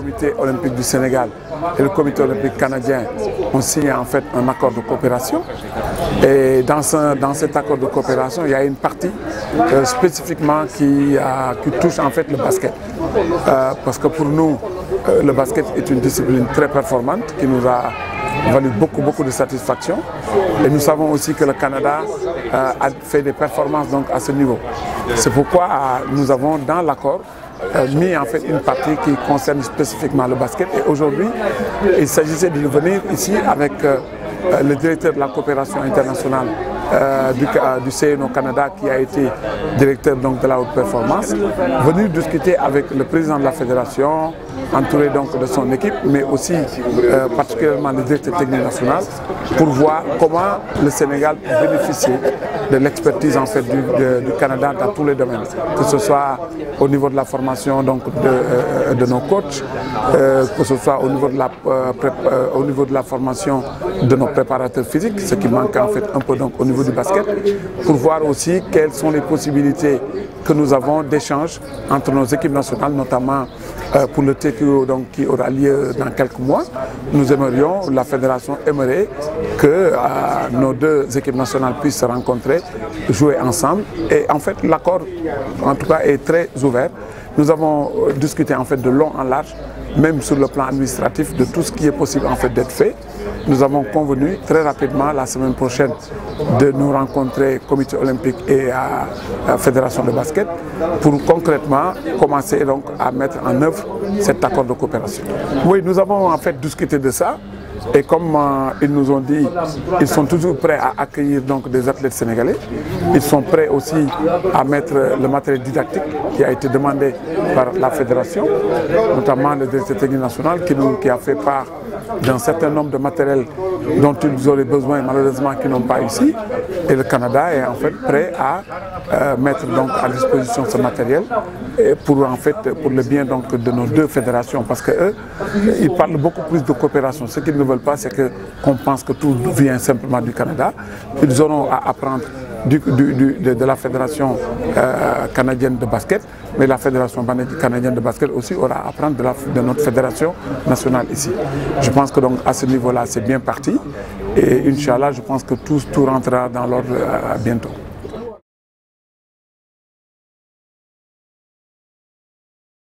comité olympique du Sénégal et le comité olympique canadien ont signé en fait un accord de coopération. Et dans cet accord de coopération, il y a une partie spécifiquement qui touche en fait le basket. Parce que pour nous, le basket est une discipline très performante qui nous a valu beaucoup de satisfaction. Et nous savons aussi que le Canada a fait des performances donc à ce niveau. C'est pourquoi nous avons dans l'accord mis en fait une partie qui concerne spécifiquement le basket. Et aujourd'hui, il s'agissait de venir ici avec le directeur de la coopération internationale du CNO Canada, qui a été directeur donc de la haute performance, venir discuter avec le président de la fédération, entouré donc de son équipe, mais aussi particulièrement le directeur technique national, pour voir comment le Sénégal peut bénéficier de l'expertise en fait du Canada dans tous les domaines, que ce soit au niveau de la formation donc de nos coachs, que ce soit au niveau de la formation de nos préparateurs physiques, ce qui manque en fait un peu donc au niveau du basket, pour voir aussi quelles sont les possibilités que nous avons d'échange entre nos équipes nationales, notamment pour le TQO donc, qui aura lieu dans quelques mois. Nous aimerions, la fédération aimerait que nos deux équipes nationales puissent se rencontrer, jouer ensemble. Et en fait, l'accord, en tout cas, est très ouvert. Nous avons discuté en fait de long en large, même sur le plan administratif, de tout ce qui est possible en fait d'être fait. Nous avons convenu très rapidement la semaine prochaine de nous rencontrer comité olympique et fédération de basket pour concrètement commencer donc à mettre en œuvre cet accord de coopération. Oui, nous avons en fait discuté de ça. Et comme ils nous ont dit, ils sont toujours prêts à accueillir donc des athlètes sénégalais. Ils sont prêts aussi à mettre le matériel didactique qui a été demandé par la fédération, notamment le directeur technique national qui a fait part d'un certain nombre de matériels dont ils auraient besoin, malheureusement qui n'ont pas ici. Et le Canada est en fait prêt à mettre donc à disposition ce matériel pour le bien donc de nos deux fédérations, parce que eux, ils parlent beaucoup plus de coopération. Ce qu'ils ne veulent pas, c'est qu'on pense que tout vient simplement du Canada. Ils auront à apprendre de la fédération canadienne de basket, mais la fédération canadienne de basket aussi aura à apprendre de notre fédération nationale ici. Je pense que donc à ce niveau-là, c'est bien parti. Et Inch'Allah, je pense que tout rentrera dans l'ordre bientôt.